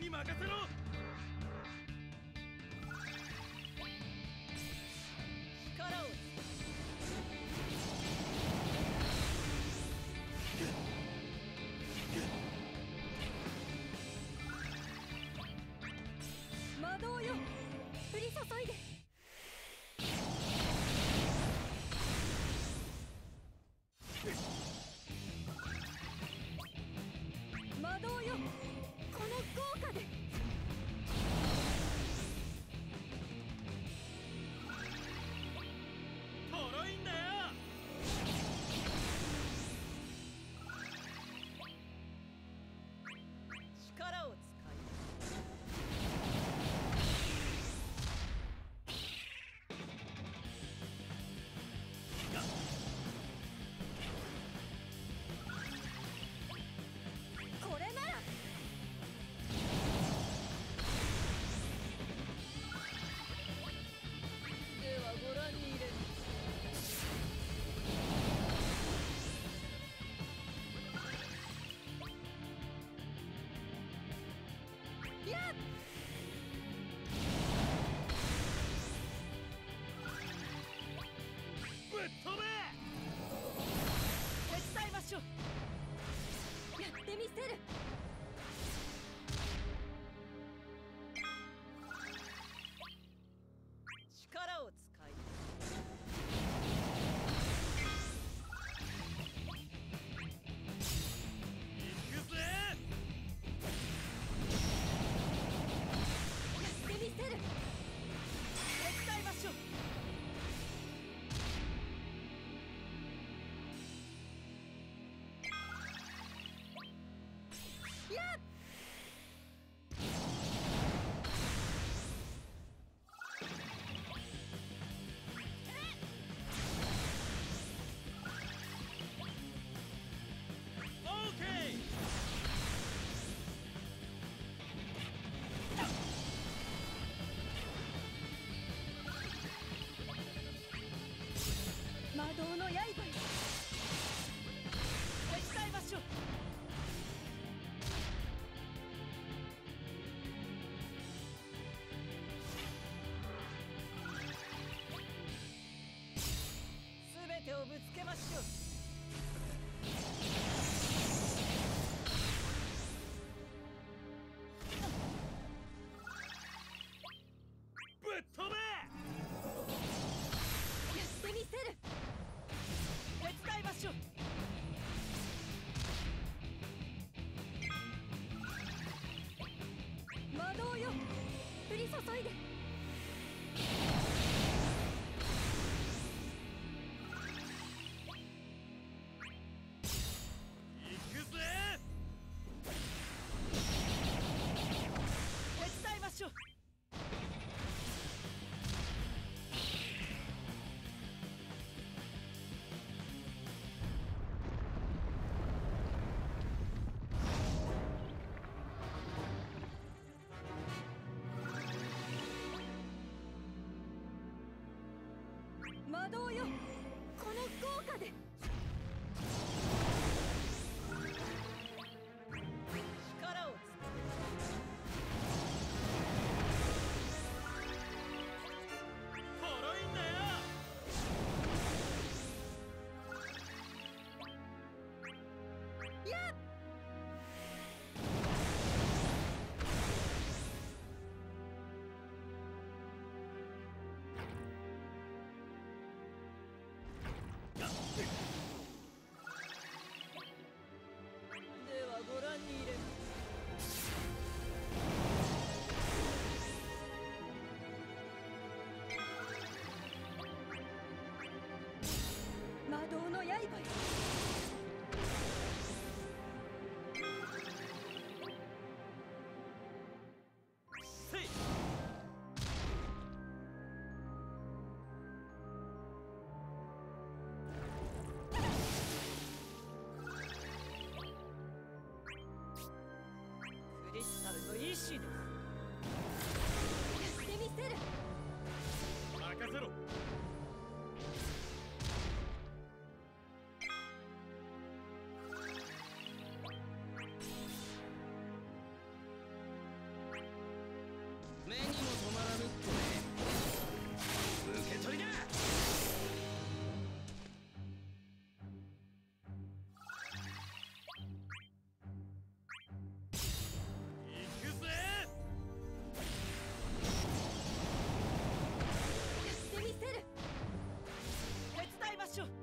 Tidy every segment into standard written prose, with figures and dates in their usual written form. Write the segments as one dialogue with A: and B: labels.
A: に任せろ。
B: 力を魔導よ、降り注いで。魔導よ、この豪華で。
A: とろいんだよ。
B: 力を使いこれなら。ではご覧に入れる。やっ
A: ぶっ飛べ。
B: 手伝いましょう。やってみせる。力を使い
A: 行くぜ。
B: やってみせる。手伝いましょう。やっ
A: オーケー。
B: 魔導の刃よ、手伝いましょう。すべてをぶつけましょう。
A: ぶっ飛べ。
B: やってみせる。手伝いましょう。魔導よ、降り注いで。
A: 行くぜ。
B: 手伝いましょう。魔導よ、この豪華で。力を使う。
A: とろいんだよ。
B: やっではご覧に入れます。魔導の刃よ、
A: せい。
B: クリスタルの意志です。やってみせる。
A: 任せろ。
C: 目にも止まらぬってね。受け取りだ。
A: 行くぜ。
B: やってみせる。
D: 手伝いましょう。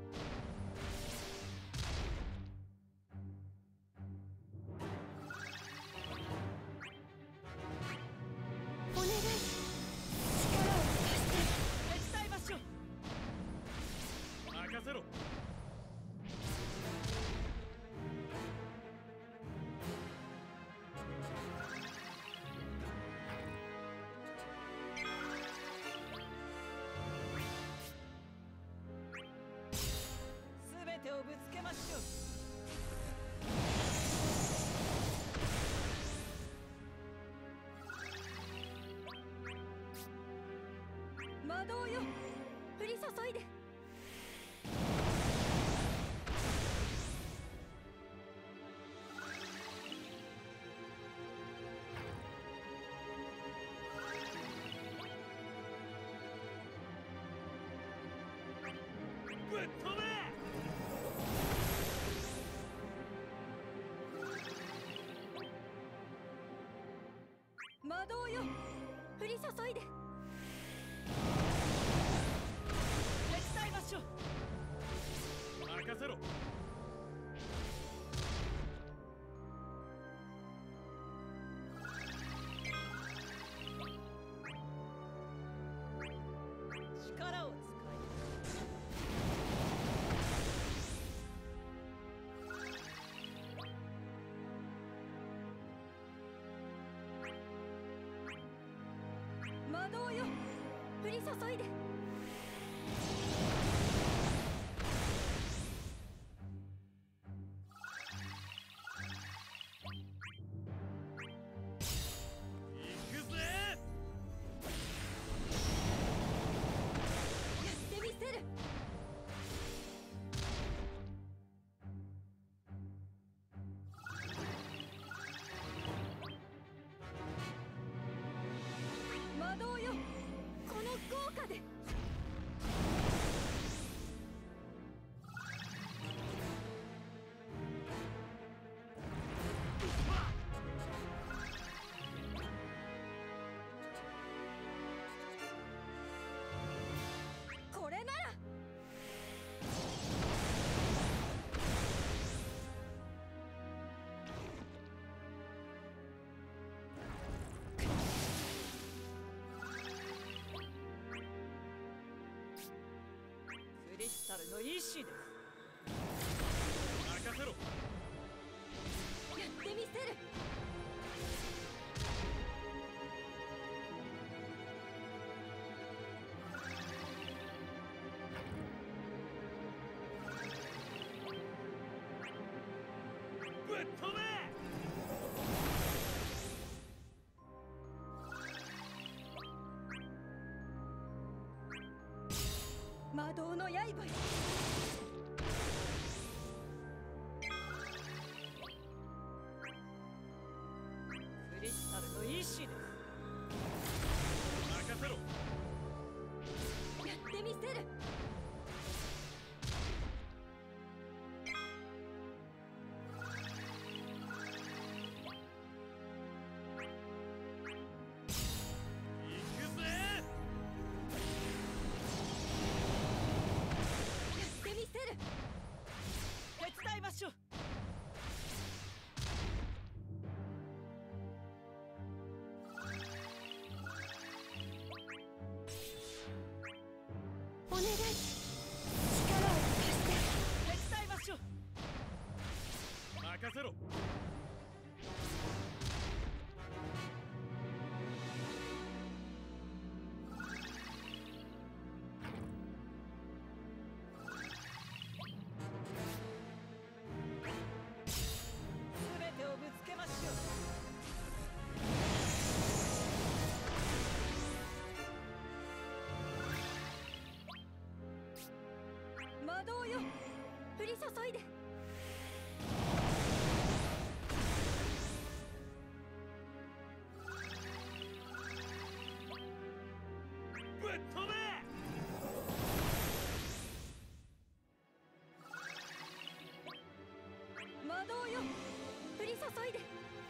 B: お願い、力を貸して。
D: 手伝いましょう。
A: 任せろ。
D: すべてをぶつけましょう。
B: 魔導よ、降り注いで。
A: ぶっ飛べ。
B: 魔導よ、降り注いで。
D: 手伝いましょう。
A: 任せろ。
D: 力を使
B: 魔導よ、降り注いで。
A: 行くぜ。
B: やってみせる。魔導よ、この豪華で。これなら。
D: クリスタルの意志です。
A: 任せろ。
B: やってみせる。
A: ぶっ飛べ。
B: 魔導の刃よ。
D: クリスタルの意志です。
A: 任せろ。
B: やってみせる。
A: 行くぜ。
B: やってみせる。
D: 手伝いましょう。
B: お願い、力を貸して。
D: 手伝いましょう。
A: 任せろ。
D: すべてをぶつけましょう。
B: 魔導よ、降り注いで。 降り注いで。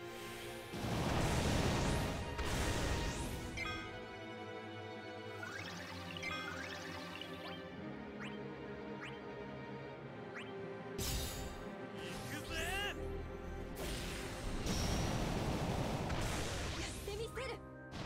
A: 行くぜ。
B: やってみせる。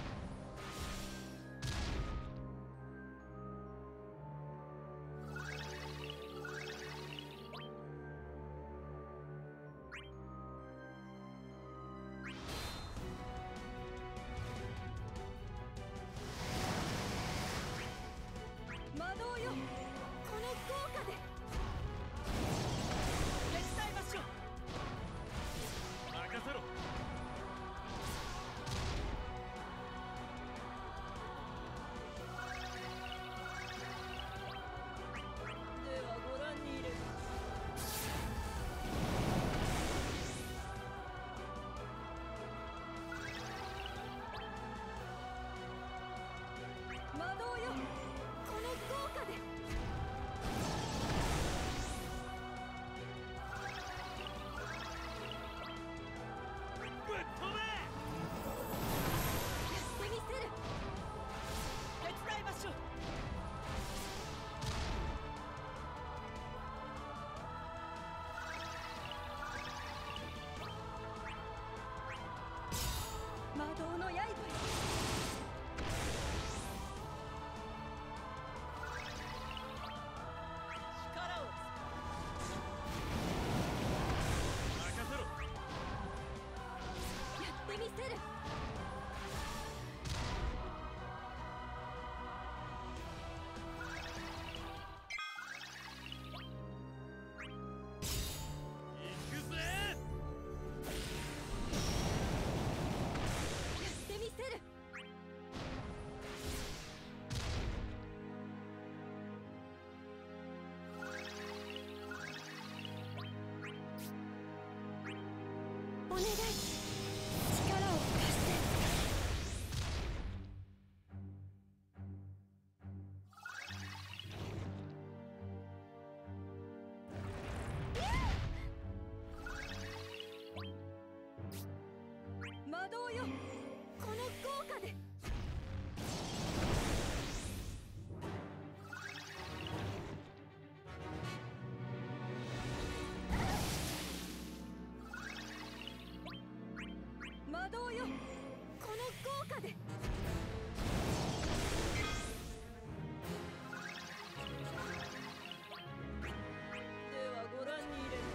B: 魔導よ、この豪華で。
D: 手伝いましょう。
A: 任せろ。
D: ではご覧に入れる。
B: 魔導よ、この豪華で。
A: ぶっ飛べ。
B: やってみせる。
D: 手伝いましょう。
B: 魔導の刃よ。
D: 力を
A: 任せろ。
B: やってみせる。
A: 行くぜ。
B: やってみせる。お願い、力を貸して。魔導よ、この豪華で。魔導よ、この豪華で。
D: ではご覧に入れる。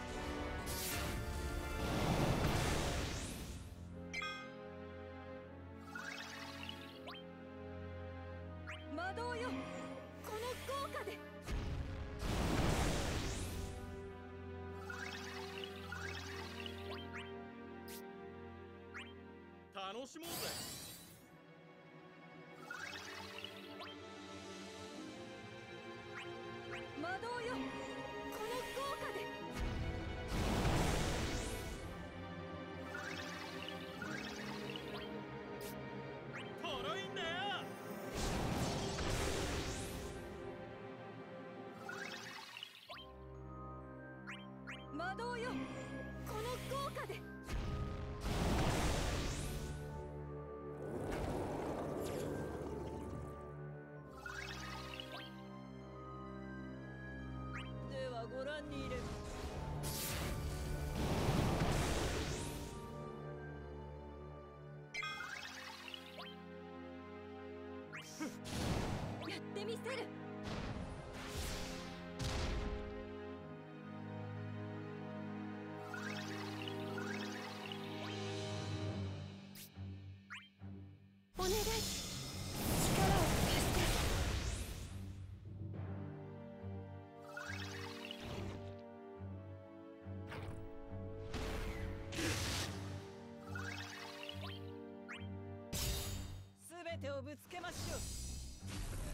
B: 魔導よ、この豪華で。
A: 楽しもうぜ。
B: 魔導よ、この豪華で。
A: トロいんだよ。
B: 魔導よ、この豪華で。
D: ではご覧に入れる。
B: やってみせる。お願い、力を貸して。
D: すべてをぶつけましょう。